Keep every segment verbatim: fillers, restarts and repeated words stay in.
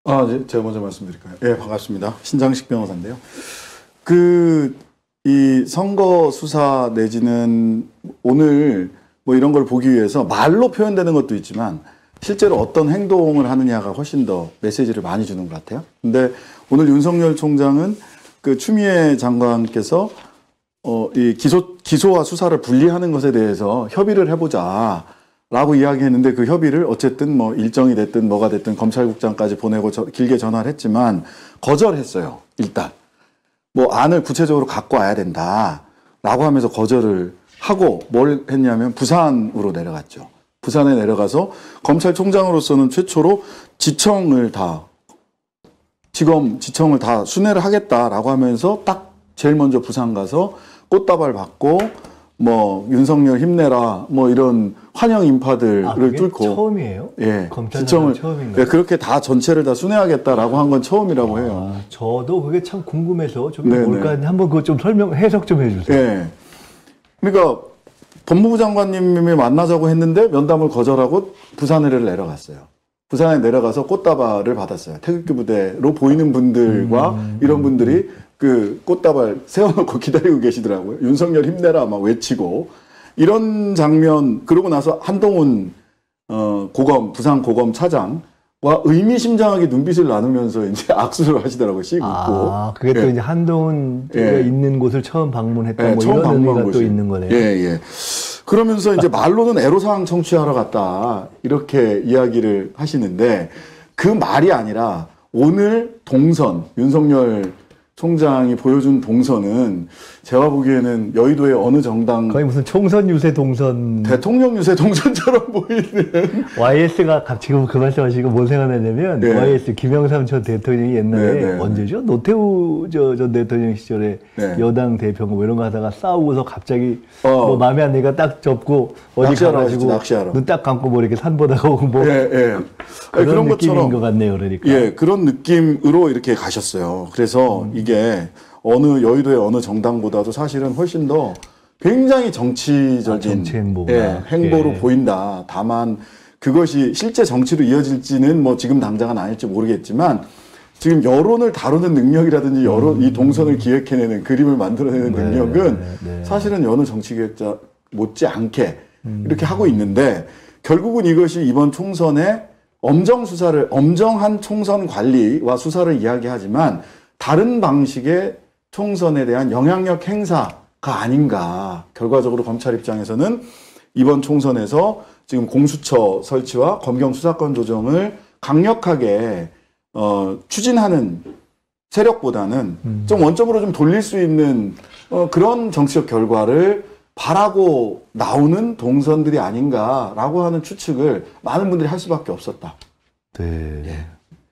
아, 네, 제가 먼저 말씀드릴까요? 예, 반갑습니다. 신장식 변호사인데요. 그, 이 선거 수사 내지는 오늘 뭐 이런 걸 보기 위해서 말로 표현되는 것도 있지만 실제로 어떤 행동을 하느냐가 훨씬 더 메시지를 많이 주는 것 같아요. 근데 오늘 윤석열 총장은 그 추미애 장관께서 어, 이 기소, 기소와 수사를 분리하는 것에 대해서 협의를 해보자. 라고 이야기했는데 그 협의를 어쨌든 뭐 일정이 됐든 뭐가 됐든 검찰국장까지 보내고 저, 길게 전화를 했지만 거절했어요. 일단 뭐 안을 구체적으로 갖고 와야 된다 라고 하면서 거절을 하고 뭘 했냐면 부산으로 내려갔죠. 부산에 내려가서 검찰총장으로서는 최초로 지청을 다 지검 지청을 다 순회를 하겠다라고 하면서 딱 제일 먼저 부산 가서 꽃다발 받고 뭐 윤석열 힘내라 뭐 이런 환영 인파들을 아, 뚫고 처음이에요? 예, 검찰총장 처음인가요? 예, 그렇게 다 전체를 다 순회하겠다라고 한 건 처음이라고 해요. 아, 저도 그게 참 궁금해서 좀 네네. 뭘까 한번 그거 좀 설명 해석 좀 해주세요. 예, 그러니까 법무부 장관님이 만나자고 했는데 면담을 거절하고 부산을 내려갔어요. 부산에 내려가서 꽃다발을 받았어요. 태극기 부대로 보이는 분들과 음, 이런 분들이 그 꽃다발 세워놓고 기다리고 계시더라고요. 윤석열 힘내라 막 외치고 이런 장면. 그러고 나서 한동훈 어, 고검 부산 고검 차장과 의미심장하게 눈빛을 나누면서 이제 악수를 하시더라고요. 씩 웃고. 아, 그게 또 예. 이제 한동훈 예. 있는 곳을 처음 방문했다. 예, 뭐 처음 이런 방문한 의미가 또 곳이. 있는 거네요. 예, 예. 그러면서 이제 말로는 애로사항 청취하러 갔다 이렇게 이야기를 하시는데 그 말이 아니라 오늘 동선 윤석열 총장이 보여준 동선은 제가 보기에는 여의도의 어느 정당 거의 무슨 총선 유세 동선 대통령 유세 동선처럼 보이는 와이에스가 지금 그 말씀하시고 뭐 생각나냐면 네. 와이에스 김영삼 전 대통령이 옛날에 네, 네, 언제죠? 노태우 저, 전 대통령 시절에 네. 여당 대표 뭐 이런 거 하다가 싸우고서 갑자기 어. 뭐 마음에 안 드니까 딱 접고 어디 낚시하러 가가지고 가시죠, 낚시하러. 눈 딱 감고 뭐 이렇게 산 보다가 오고 뭐 예, 예. 그런 그런 느낌인 것처럼 것 같네요. 그러니까. 예, 그런 느낌으로 이렇게 가셨어요. 그래서 음. 이게 어느 여의도의 어느 정당보다도 사실은 훨씬 더 굉장히 정치적인 아, 정치 행보가. 예, 행보로 예. 보인다. 다만 그것이 실제 정치로 이어질지는 뭐 지금 당장은 아닐지 모르겠지만 지금 여론을 다루는 능력이라든지 여론 음. 이 동선을 기획해내는 그림을 만들어내는 네, 능력은 네, 네. 사실은 여느 정치 기획자 못지않게 음. 이렇게 하고 있는데 결국은 이것이 이번 총선에 엄정 수사를 엄정한 총선 관리와 수사를 이야기하지만 다른 방식의 총선에 대한 영향력 행사가 아닌가. 결과적으로 검찰 입장에서는 이번 총선에서 지금 공수처 설치와 검경 수사권 조정을 강력하게 어, 추진하는 세력보다는 음. 좀 원점으로 좀 돌릴 수 있는 어, 그런 정치적 결과를 바라고 나오는 동선들이 아닌가라고 하는 추측을 많은 분들이 할 수밖에 없었다. 네. 예.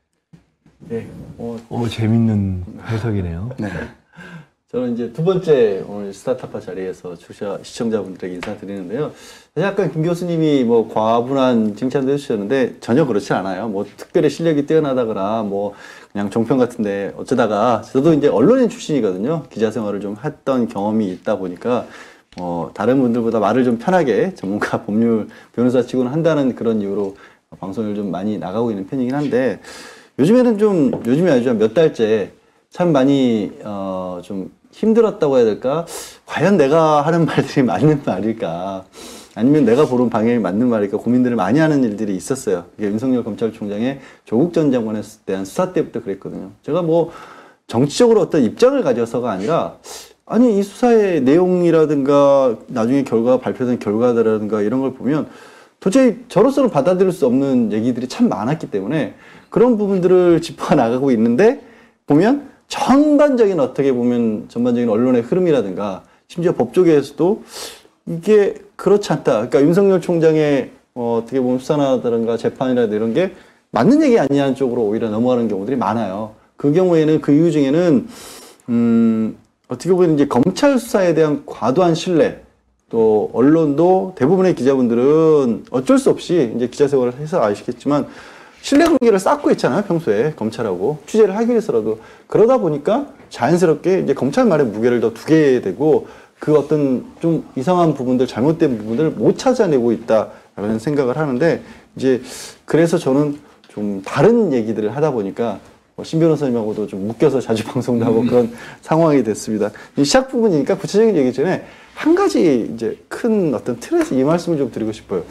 예. 어, 오, 재밌는 해석이네요. 네. 저는 이제 두 번째 오늘 스타트파 자리에서 주셔 시청자분들에게 인사드리는데요. 약간 김 교수님이 뭐 과분한 칭찬도 해주셨는데 전혀 그렇지 않아요. 뭐 특별히 실력이 뛰어나다거나 뭐 그냥 종편 같은데 어쩌다가 저도 이제 언론인 출신이거든요. 기자 생활을 좀 했던 경험이 있다 보니까 어 다른 분들보다 말을 좀 편하게 전문가 법률 변호사 치고는 한다는 그런 이유로 방송을 좀 많이 나가고 있는 편이긴 한데 요즘에는 좀 요즘이 아니죠. 몇 달째 참 많이 어 좀 힘들었다고 해야 될까? 과연 내가 하는 말들이 맞는 말일까? 아니면 내가 보는 방향이 맞는 말일까? 고민들을 많이 하는 일들이 있었어요. 이게 윤석열 검찰총장의 조국 전 장관에 대한 수사 때부터 그랬거든요. 제가 뭐 정치적으로 어떤 입장을 가져서가 아니라 아니 이 수사의 내용이라든가 나중에 결과 발표된 결과들이라든가 이런 걸 보면 도저히 저로서는 받아들일 수 없는 얘기들이 참 많았기 때문에 그런 부분들을 짚어 나가고 있는데 보면 전반적인 어떻게 보면 전반적인 언론의 흐름이라든가 심지어 법조계에서도 이게 그렇지 않다. 그러니까 윤석열 총장의 어, 어떻게 보면 수사라든가 재판이라든가 이런 게 맞는 얘기 아니냐는 쪽으로 오히려 넘어가는 경우들이 많아요. 그 경우에는 그 이유 중에는 음, 어떻게 보면 이제 검찰 수사에 대한 과도한 신뢰 또 언론도 대부분의 기자분들은 어쩔 수 없이 이제 기자 생활을 해서 아시겠지만 신뢰관계를 쌓고 있잖아요. 평소에 검찰하고 취재를 하기 위해서라도 그러다 보니까 자연스럽게 이제 검찰 말에 무게를 더 두게 되고 그 어떤 좀 이상한 부분들 잘못된 부분들을 못 찾아내고 있다라는 생각을 하는데 이제 그래서 저는 좀 다른 얘기들을 하다 보니까 뭐 신 변호사님하고도 좀 묶여서 자주 방송도 하고 그런 상황이 됐습니다. 이 시작 부분이니까 구체적인 얘기 전에 한 가지 이제 큰 어떤 틀에서 이 말씀을 좀 드리고 싶어요.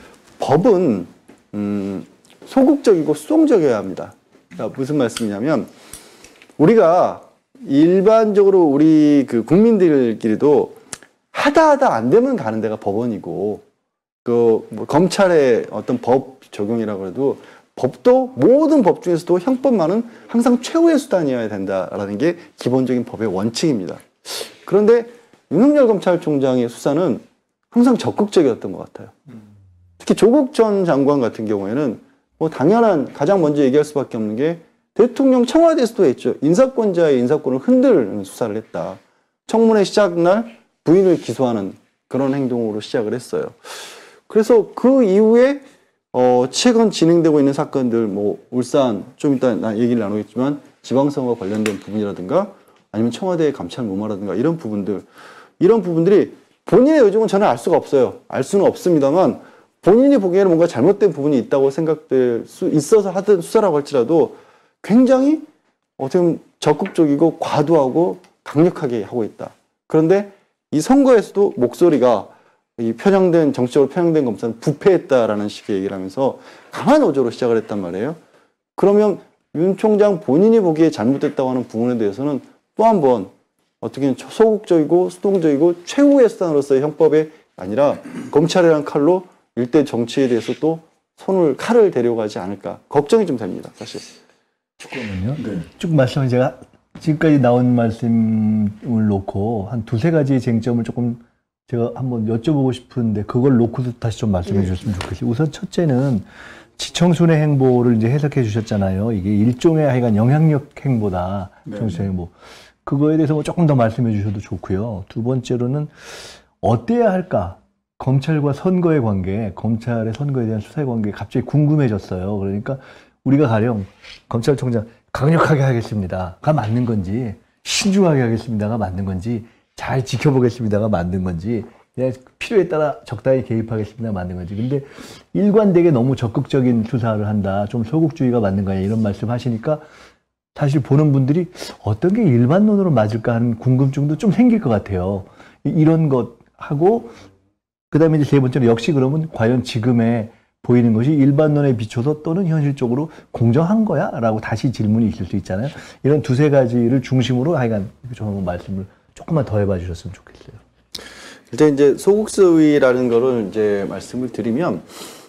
법은 음, 소극적이고 수동적이어야 합니다. 그러니까 무슨 말씀이냐면 우리가 일반적으로 우리 그 국민들끼리도 하다 하다 안 되면 가는 데가 법원이고 그 뭐 검찰의 어떤 법 적용이라고 해도 법도 모든 법 중에서도 형법만은 항상 최후의 수단이어야 된다라는 게 기본적인 법의 원칙입니다. 그런데 윤석열 검찰총장의 수사는 항상 적극적이었던 것 같아요. 특히 조국 전 장관 같은 경우에는 뭐 당연한 가장 먼저 얘기할 수밖에 없는 게 대통령 청와대에서도 했죠. 인사권자의 인사권을 흔드는 수사를 했다. 청문회 시작날 부인을 기소하는 그런 행동으로 시작을 했어요. 그래서 그 이후에 어 최근 진행되고 있는 사건들 뭐 울산 좀 이따 나 얘기를 나누겠지만 지방선거 관련된 부분이라든가 아니면 청와대의 감찰 무마라든가 이런 부분들 이런 부분들이 본인의 의중은 저는 알 수가 없어요. 알 수는 없습니다만 본인이 보기에는 뭔가 잘못된 부분이 있다고 생각될 수 있어서 하던 수사라고 할지라도 굉장히 어떻게 보면 적극적이고 과도하고 강력하게 하고 있다. 그런데 이 선거에서도 목소리가 이 편향된 정치적으로 편향된 검사는 부패했다라는 식의 얘기를 하면서 강한 어조로 시작을 했단 말이에요. 그러면 윤 총장 본인이 보기에 잘못됐다고 하는 부분에 대해서는 또 한 번 어떻게 소극적이고 수동적이고 최후의 수단으로서의 형법이 아니라 검찰이라는 칼로 일대 정치에 대해서 또 손을 칼을 데려가지 않을까 걱정이 좀 됩니다. 사실. 조금은요. 네. 쭉 말씀을 제가 지금까지 나온 말씀을 놓고 한 두세 가지 쟁점을 조금 제가 한번 여쭤보고 싶은데 그걸 놓고도 다시 좀 말씀해 주셨으면 좋겠어요. 우선 첫째는 지청순의 행보를 이제 해석해 주셨잖아요. 이게 일종의 하여간 영향력 행보다. 네. 지청순의 행보. 그거에 대해서 뭐 조금 더 말씀해 주셔도 좋고요. 두 번째로는 어때야 할까? 검찰과 선거의 관계, 검찰의 선거에 대한 수사의 관계 갑자기 궁금해졌어요. 그러니까 우리가 가령 검찰총장 강력하게 하겠습니다가 맞는 건지 신중하게 하겠습니다가 맞는 건지 잘 지켜보겠습니다가 맞는 건지 그냥 필요에 따라 적당히 개입하겠습니다가 맞는 건지 근데 일관되게 너무 적극적인 수사를 한다. 좀 소극주의가 맞는 거냐 이런 말씀 하시니까 사실 보는 분들이 어떤 게 일반론으로 맞을까 하는 궁금증도 좀 생길 것 같아요. 이런 것 하고 그 다음에 이제 세 번째로 역시 그러면 과연 지금의 보이는 것이 일반론에 비춰서 또는 현실적으로 공정한 거야? 라고 다시 질문이 있을 수 있잖아요. 이런 두세 가지를 중심으로 하여간 좀 한번 말씀을 조금만 더 해봐 주셨으면 좋겠어요. 일단 이제 소극수위라는 거를 이제 말씀을 드리면,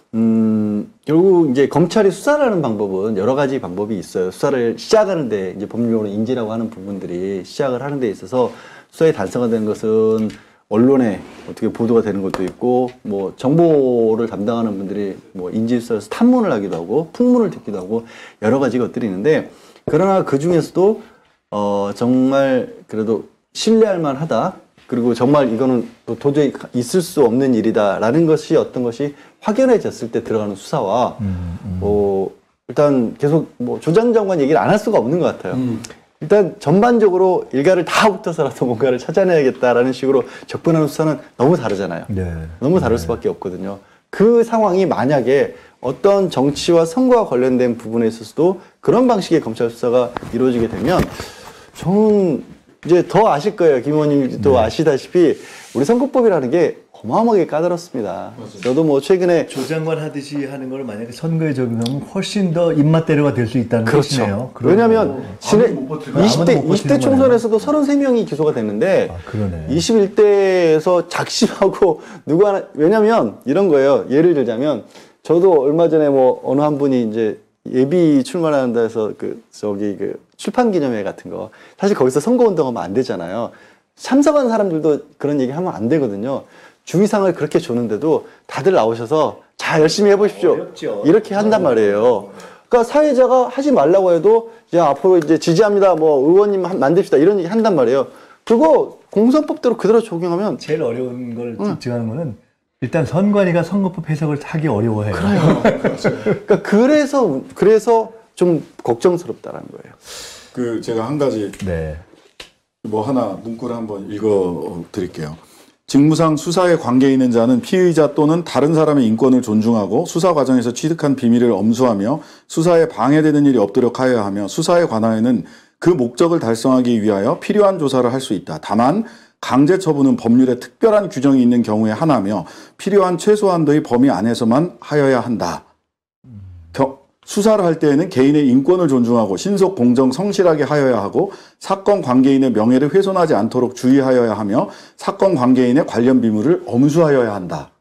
음, 결국 이제 검찰이 수사를 하는 방법은 여러 가지 방법이 있어요. 수사를 시작하는데 이제 법률적으로 인지라고 하는 부분들이 시작을 하는 데 있어서 수사의 단서가 되는 것은 언론에 어떻게 보도가 되는 것도 있고, 뭐, 정보를 담당하는 분들이 뭐, 인지수사에서 탐문을 하기도 하고, 풍문을 듣기도 하고, 여러 가지 것들이 있는데, 그러나 그 중에서도, 어, 정말 그래도 신뢰할 만하다. 그리고 정말 이거는 도저히 있을 수 없는 일이다라는 것이 어떤 것이 확연해졌을 때 들어가는 수사와, 음, 음. 뭐, 일단 계속 뭐, 조장 장관 얘기를 안 할 수가 없는 것 같아요. 음. 일단 전반적으로 일가를 다 훑어서라도 뭔가를 찾아내야겠다라는 식으로 접근하는 수사는 너무 다르잖아요. 네. 너무 다를 수밖에 없거든요. 그 상황이 만약에 어떤 정치와 선거와 관련된 부분에 있어서도 그런 방식의 검찰 수사가 이루어지게 되면 저는 이제 더 아실 거예요. 김 의원님도 네. 아시다시피 우리 선거법이라는 게 어마어마하게 까다롭습니다. 맞아요. 저도 뭐 최근에 조장관 하듯이 하는 걸 만약에 선거에 적용하면 훨씬 더 입맛대로가 될 수 있다는 그렇죠. 것이네요. 왜냐하면 지난 이십 대, 아무도 이십 대 총선에서도 서른세 명이 기소가 됐는데 아, 그러네. 이십일 대에서 작심하고 누구 하나 왜냐면 이런 거예요. 예를 들자면 저도 얼마 전에 뭐 어느 한 분이 이제 예비 출마한다 해서 그 저기 그 출판 기념회 같은 거 사실 거기서 선거 운동하면 안 되잖아요. 참석한 사람들도 그런 얘기 하면 안 되거든요. 주의사항을 그렇게 줬는데도 다들 나오셔서 자 열심히 해보십시오. 어렵죠. 이렇게 한단 말이에요. 그러니까 사회자가 하지 말라고 해도 야 앞으로 이제 지지합니다. 뭐 의원님 만듭시다 이런 얘기 한단 말이에요. 그거 공선법대로 그대로 적용하면 제일 어려운 걸 집중하는 거는 일단 선관위가 선거법 해석을 하기 어려워해요. 그래요. 그러니까 그래서 그래서 좀 걱정스럽다라는 거예요. 그 제가 한 가지 네. 뭐 하나 문구를 한번 읽어 드릴게요. 직무상 수사에 관계 있는 자는 피의자 또는 다른 사람의 인권을 존중하고 수사 과정에서 취득한 비밀을 엄수하며 수사에 방해되는 일이 없도록 하여야 하며 수사에 관하여는 그 목적을 달성하기 위하여 필요한 조사를 할 수 있다. 다만 강제 처분은 법률에 특별한 규정이 있는 경우에 하나며 필요한 최소한도의 범위 안에서만 하여야 한다. 겨, 수사를 할 때에는 개인의 인권을 존중하고 신속, 공정, 성실하게 하여야 하고 사건 관계인의 명예를 훼손하지 않도록 주의하여야 하며 사건 관계인의 관련 비밀을 엄수하여야 한다.